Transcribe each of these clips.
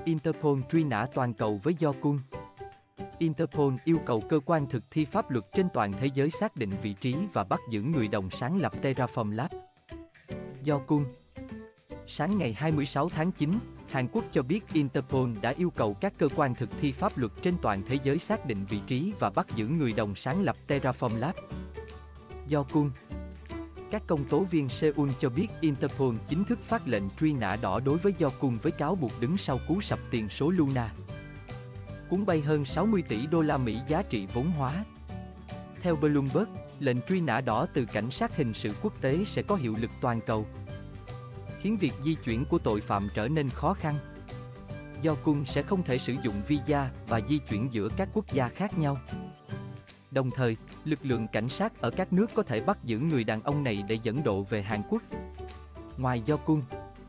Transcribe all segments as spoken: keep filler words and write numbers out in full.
Interpol truy nã toàn cầu với Do Kun. Interpol yêu cầu cơ quan thực thi pháp luật trên toàn thế giới xác định vị trí và bắt giữ người đồng sáng lập Terraform Lab. Do Kun. Sáng ngày hai mươi sáu tháng chín, Hàn Quốc cho biết Interpol đã yêu cầu các cơ quan thực thi pháp luật trên toàn thế giới xác định vị trí và bắt giữ người đồng sáng lập Terraform Lab. Do Kun. Các công tố viên Seoul cho biết Interpol chính thức phát lệnh truy nã đỏ đối với Do Kun với cáo buộc đứng sau cú sập tiền số Luna, cuốn bay hơn sáu mươi tỷ đô la Mỹ giá trị vốn hóa. Theo Bloomberg, lệnh truy nã đỏ từ cảnh sát hình sự quốc tế sẽ có hiệu lực toàn cầu, khiến việc di chuyển của tội phạm trở nên khó khăn. Do Kun sẽ không thể sử dụng visa và di chuyển giữa các quốc gia khác nhau. Đồng thời, lực lượng cảnh sát ở các nước có thể bắt giữ người đàn ông này để dẫn độ về Hàn Quốc. Ngoài Do Kun,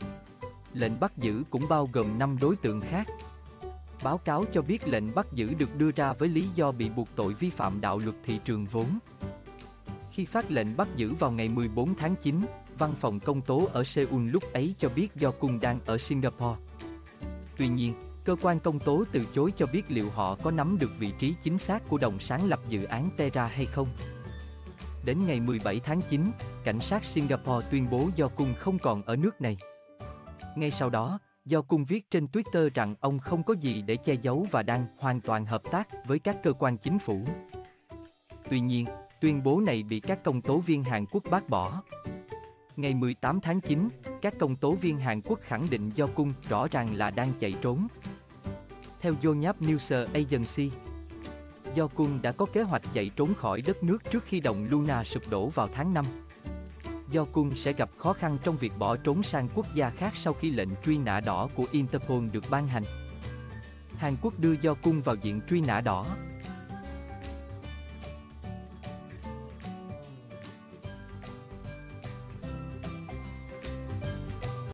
lệnh bắt giữ cũng bao gồm năm đối tượng khác. Báo cáo cho biết lệnh bắt giữ được đưa ra với lý do bị buộc tội vi phạm đạo luật thị trường vốn. Khi phát lệnh bắt giữ vào ngày mười bốn tháng chín, văn phòng công tố ở Seoul lúc ấy cho biết Do Kun đang ở Singapore. Tuy nhiên, cơ quan công tố từ chối cho biết liệu họ có nắm được vị trí chính xác của đồng sáng lập dự án Terra hay không. Đến ngày mười bảy tháng chín, cảnh sát Singapore tuyên bố Do Kun không còn ở nước này. Ngay sau đó, Do Kun viết trên Twitter rằng ông không có gì để che giấu và đang hoàn toàn hợp tác với các cơ quan chính phủ. Tuy nhiên, tuyên bố này bị các công tố viên Hàn Quốc bác bỏ. Ngày mười tám tháng chín, các công tố viên Hàn Quốc khẳng định Do Kun rõ ràng là đang chạy trốn. Theo Yonhap News Agency, Do Kun đã có kế hoạch chạy trốn khỏi đất nước trước khi đồng Luna sụp đổ vào tháng năm. Do Kun sẽ gặp khó khăn trong việc bỏ trốn sang quốc gia khác sau khi lệnh truy nã đỏ của Interpol được ban hành. Hàn Quốc đưa Do Kun vào diện truy nã đỏ.